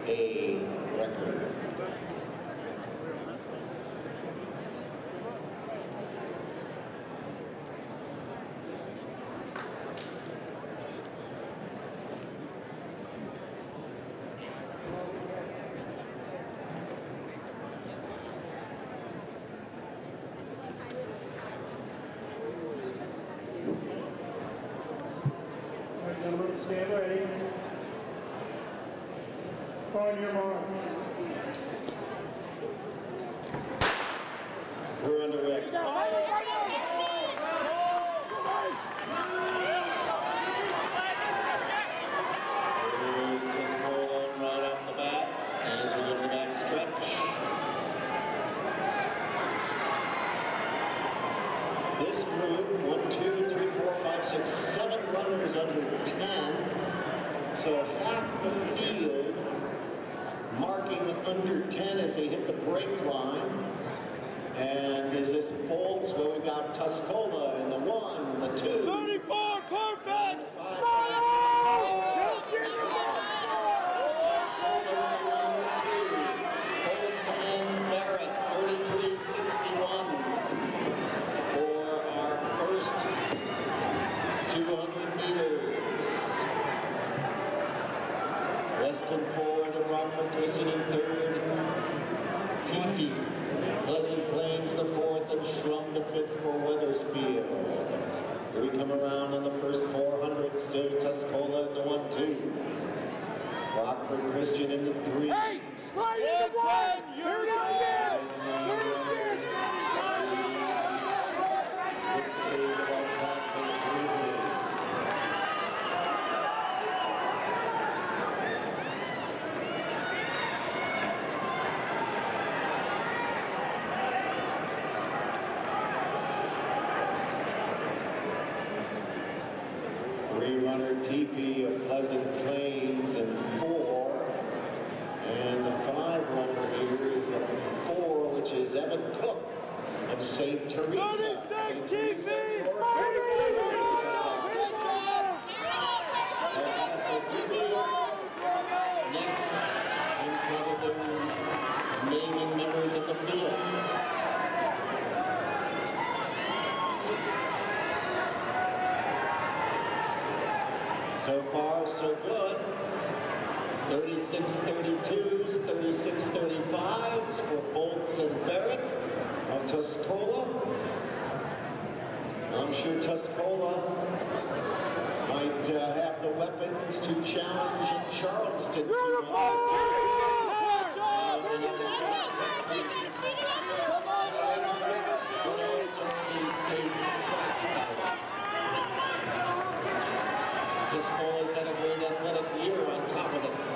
a record. Gentlemen, stand ready. On your marks. We're underway. Here's Tuscola right off the bat as we go to the back stretch. This group, 1, 2, 3, 4, 5, 6, 7 runners under 10. So half the field marking under 10 as they hit the break line. And is this Foltz? Well, we've got Tuscola in the 1, the 2. 34, perfect! Smile! Don't get the ball! Foltz and Barrett, 33.61s for our first 200 meters. Weston forward to Rockford Christian in third. Teefee, Pleasant Plains the fourth, and Shrum the fifth for Wethersfield. Here we come around on the first 400, still Tuscola in the 1-2. Rockford Christian in the 3. Hey, slide in the 1! You're not here! Good save about passing through. Three-runner Teefee of Pleasant Plains in 4. And the 5-runner here is the 4, which is Evan Cook of St. Teresa. 36, Teefee! Next, in front of the naming members of the field. So far, so good. 36-32s, 36-35s for Foltz and Barrett of Tuscola. I'm sure Tuscola might have the weapons to challenge Charleston. Tuscola's had a great athletic year on top of it.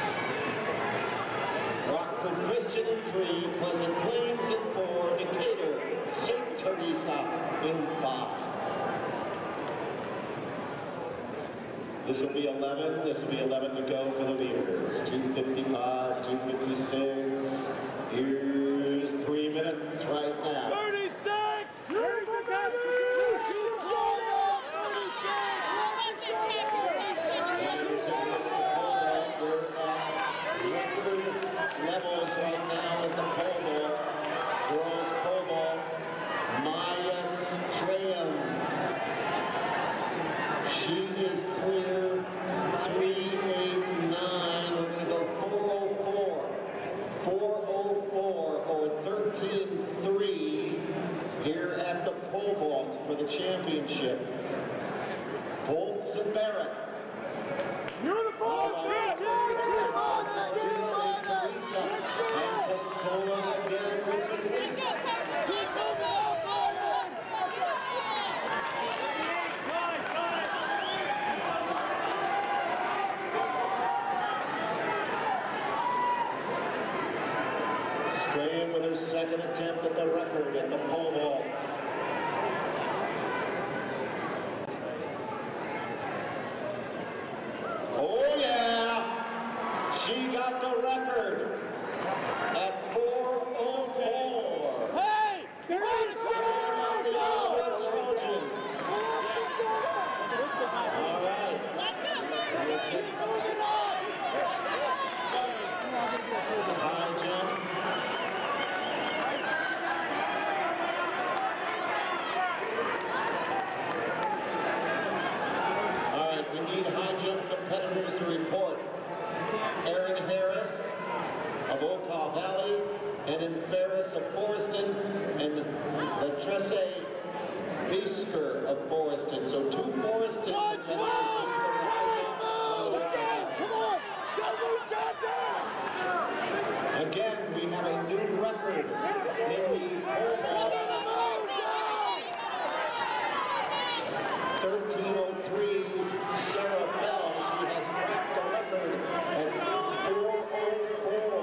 Rockford Christian in 3, Pleasant Plains in 4, Decatur, St. Teresa in 5. This will be 11. This will be 11 to go for the leaders. 2:55, 2:56. Here's 3 minutes right now. 36! 36! Levels right now at the pole ball. Girls pole ball. Maya Strahan. She is clear. 3:89. We're going to go 4:04. 4:04 or 13:3 here at the pole vault for the championship. Foltz and Barrett. Beautiful! And Tuscola again with the police. Keep moving up, Brian! Strahan with her second attempt at the record at the pole vault. Oh yeah! She got the record at 4:04. Hey! They're on the All right. Keep moving on! and then Ferris of Forreston, and the Tresse Bisker of Forreston. So 2 Forreston. Let's go! Let's go! Come on! Don't lose contact! Again, we have a new record in the pole vault. 13:03, Sarah Bell. She has cracked the record at 4:04.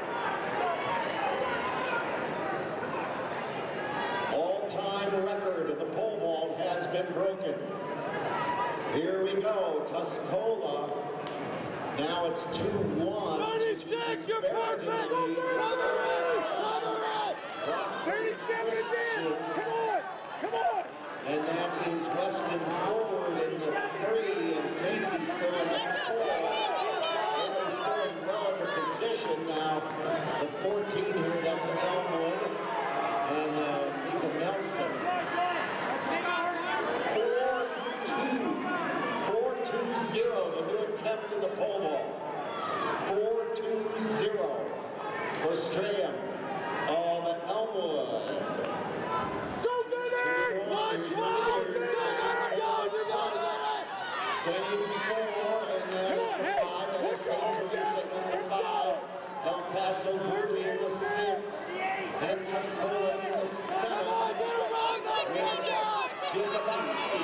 All-time record in the pole vault has been broken. Here we go, Tuscola. Now it's 2-1. 36, you're perfect! Cover it! Cover it! 37 is in! Come on! Come on! And that is Weston forward in the 3, and Tate still in the 4. They're still in relative position now. The 14 here, that's Elmwood and Mika Nelson. 4-2-0, the new attempt in the pole vault. 4-2-0 for Strahan of Elmwood. Go get it! Let's go! You gotta go! You gotta get it! Save 4, and then Come on, the hey, 5, and put your arm down and go! El Paso Berkeley in the 6, and Tuscola in the 7. Come on, get it on! Let's go! Giovanazzi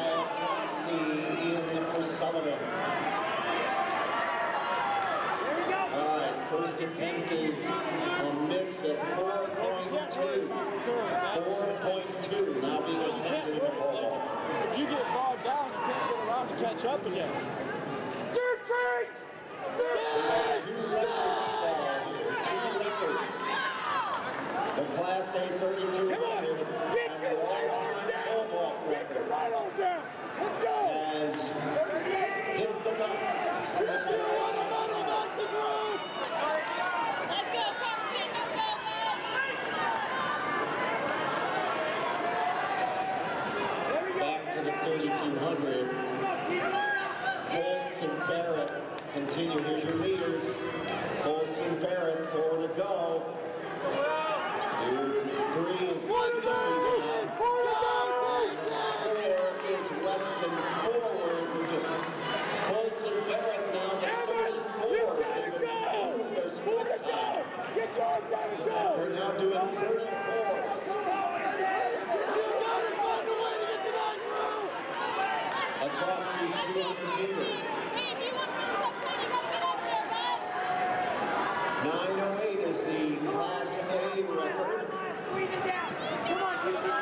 in for Sullivan. Here we go! All right, first attempt is a miss at 4.2. 4.2 now being attempted in the pole. If you get bogged down, you can't get around to catch up again. They're great! They're great! Two records. The Class A 32. Come on! Get your right arm down! Get your right arm down! Let's go! Has hit the dust. If you want a medal, that's the group! Let's go, Carson. Let's go, bud. There we go! Back to the 3200. Colts and Barrett continue. Here's your leaders. Colts and Barrett, 4 to go. Here's 3 is 4 is Weston forward. Colts and Barrett now. Evan, you gotta go! 4 to go! Get your arm down and go! We're now doing 34s. You gotta find a way to get to that group! Across these Let's go, 200 Carson. meters. Hey, if you want to run something, you gotta get up there, bud. 9:08 is the Class A record. Squeeze it down! Come on, you can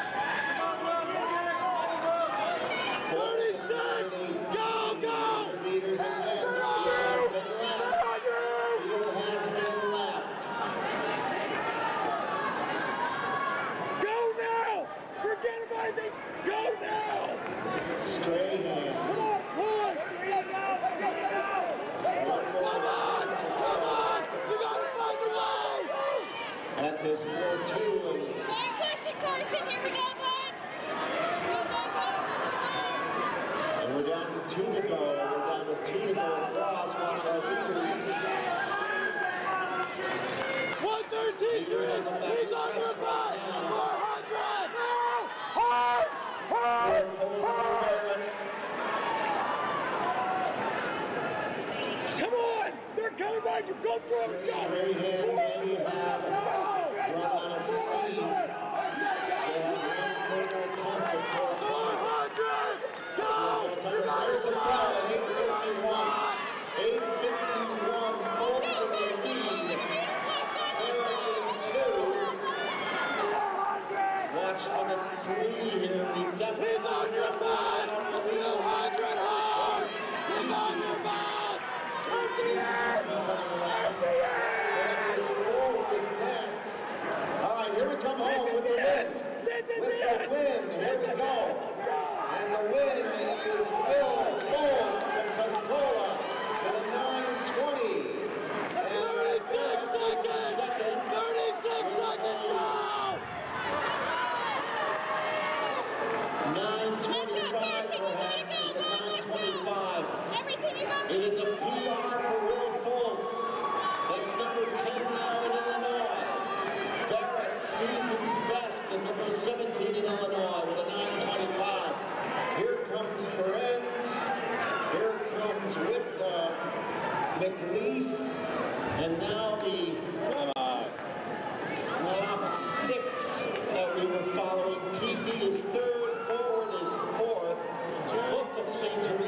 36! Go, go! Meters Hey, again. we're on you! We're on you! Field has been lapped. Go now! Forget about it! Go now! Strahan. Come on, push! Here you go! Here you go! Come on! Come on! You gotta find a way! At this 4-2 and Start pushing, Carson. Here we go, bud. Use those arms. Use those arms. And we're down to 2 to go. We're down to 2 to go across. Watch our leaders. 113, he's on your back! 400! Hard! Hard! Hard! Come on! They're coming by you! Go through them and go! Strahan, they have Let's go! run out of steam. They have one further attempt at 400! Go! You got a shot! You got a shot! 8:51, Colts in the lead. Watch them at 3 here. He's on your back! 200 hard! He's on your back! Empty it! Empty it! All right, here we come home with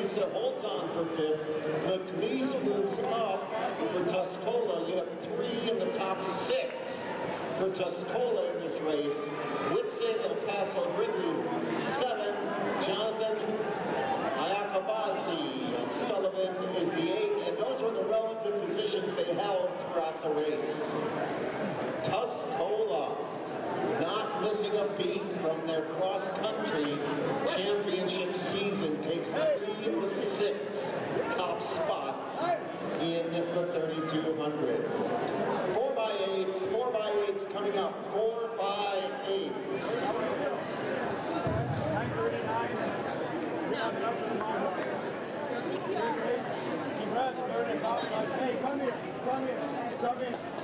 Lisa holds on for fifth. McLeese moves up for Tuscola. You have 3 in the top 6 for Tuscola in this race. Witzig, El Paso, Ridley, 7. Jonathan Ayakabazi Sullivan is the 8. And those were the relative positions they held throughout the race. Tuscola not missing a beat from their cross-country championship season, takes 3 of the 6 top spots in the 3200s. 4x8s, 4x8s coming up, 4x8s. 9:39. Congrats, third and top. Hey, come here, come here, come in.